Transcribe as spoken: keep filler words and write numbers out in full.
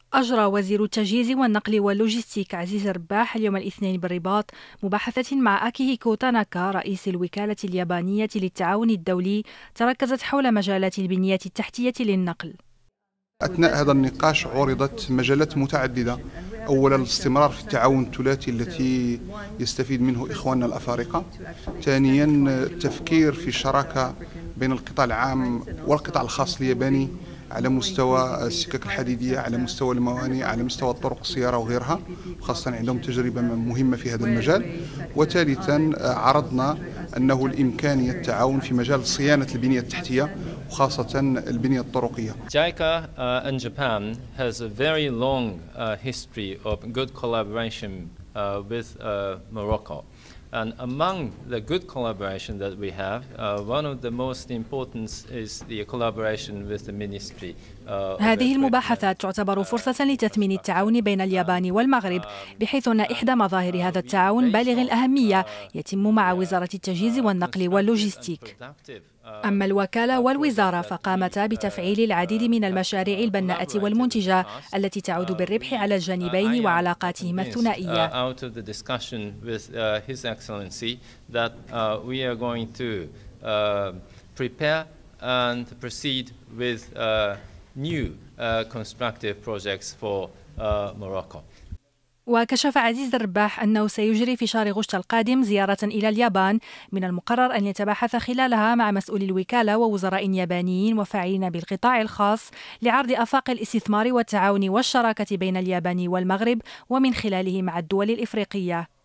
أجرى وزير التجهيز والنقل واللوجستيك عزيز رباح اليوم الاثنين بالرباط مباحثات مع أكيهيكو تاناكا رئيس الوكالة اليابانية للتعاون الدولي تركزت حول مجالات البنية التحتية للنقل. أثناء هذا النقاش عرضت مجالات متعددة. أولا الاستمرار في التعاون الثلاثي التي يستفيد منه إخواننا الأفارقة. ثانيا التفكير في الشراكة بين القطاع العام والقطاع الخاص الياباني على مستوى السكك الحديدية، على مستوى الموانئ، على مستوى الطرق السيارة وغيرها، خاصة عندهم تجربة مهمة في هذا المجال. وثالثا عرضنا أنه الإمكانية التعاون في مجال صيانة البنية التحتية وخاصة البنية الطرقية. JICA uh, in Japan has a very long uh, history of good collaboration uh, with uh, Morocco. And among the good collaboration that we have, uh, one of the most important is the collaboration with the ministry. Uh, هذه المباحثات تعتبر فرصة لتثمين التعاون بين اليابان والمغرب، بحيث أن إحدى مظاهر هذا التعاون بالغ الأهمية يتم مع وزارة التجهيز والنقل واللوجستيك. أما الوكالة والوزارة فقامتا بتفعيل العديد من المشاريع البناءة والمنتجة التي تعود بالربح على الجانبين وعلاقاتهما الثنائية. وكشف عزيز رباح أنه سيجري في شهر غشت القادم زيارة إلى اليابان من المقرر أن يتباحث خلالها مع مسؤولي الوكالة ووزراء يابانيين وفاعلين بالقطاع الخاص لعرض آفاق الاستثمار والتعاون والشراكة بين اليابان والمغرب ومن خلاله مع الدول الإفريقية.